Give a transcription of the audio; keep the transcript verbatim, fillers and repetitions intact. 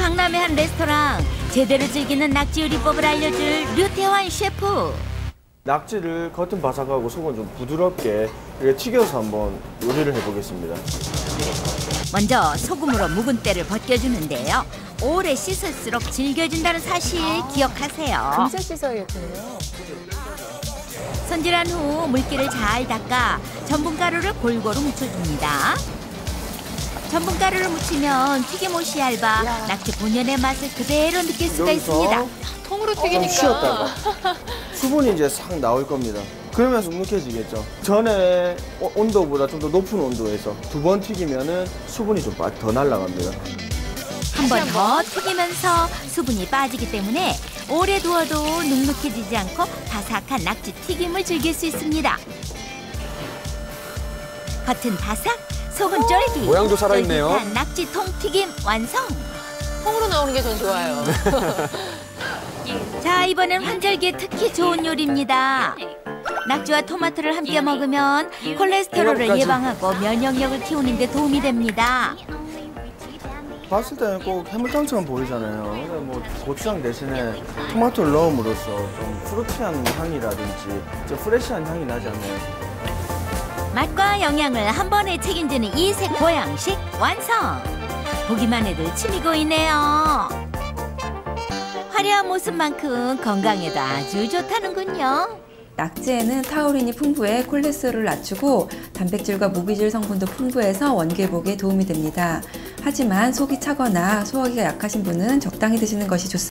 강남의 한 레스토랑, 제대로 즐기는 낙지 요리법을 알려줄 류태환 셰프. 낙지를 겉은 바삭하고 속은 좀 부드럽게 이렇게 튀겨서 한번 요리를 해보겠습니다. 먼저 소금으로 묵은 때를 벗겨주는데요. 오래 씻을수록 질겨진다는 사실 기억하세요. 금세 씻어야겠군요. 손질한 후 물기를 잘 닦아 전분가루를 골고루 묻혀줍니다. 전분가루를 묻히면 튀김옷이 얇아 낙지 본연의 맛을 그대로 느낄 수가 있습니다. 통으로 좀 튀기니까. 쉬었다가 수분이 이제 싹 나올 겁니다. 그러면서 눅눅해지겠죠. 전에 어- 온도보다 좀 더 높은 온도에서 두 번 튀기면은 수분이 좀 더 날아갑니다. 한 번 더 튀기면서 수분이 빠지기 때문에 오래 두어도 눅눅해지지 않고 바삭한 낙지 튀김을 즐길 수 있습니다. 겉은 바삭, 속은 쫄깃. 모양도 살아있네요. 쫄깃한 낙지 통튀김 완성. 통으로 나오는 게 전 좋아요. 자, 이번엔 환절기에 특히 좋은 요리입니다. 낙지와 토마토를 함께 먹으면 콜레스테롤을 이거까지. 예방하고 면역력을 키우는 데 도움이 됩니다. 봤을 때는 꼭 해물탕처럼 보이잖아요. 근데 뭐 고추장 대신에 토마토를 넣음으로써 좀 프루티한 향이라든지 좀 프레시한 향이 나지 않나요? 맛과 영양을 한 번에 책임지는 이색 보양식 완성! 보기만 해도 침이 고이네요. 화려한 모습만큼 건강에도 아주 좋다는군요. 낙지에는 타우린이 풍부해 콜레스테롤을 낮추고 단백질과 무기질 성분도 풍부해서 원기회복에 도움이 됩니다. 하지만 속이 차거나 소화기가 약하신 분은 적당히 드시는 것이 좋습니다.